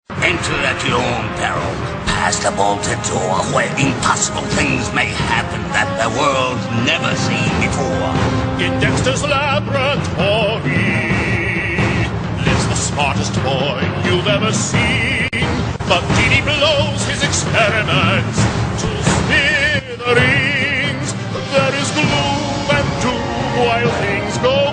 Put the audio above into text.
Enter at your own peril, past a bolted door where impossible things may happen that the world's never seen before. In Dexter's laboratory lives the smartest boy you've ever seen. But TDI blows his experiments to smithereens. There is gloom and doom while things go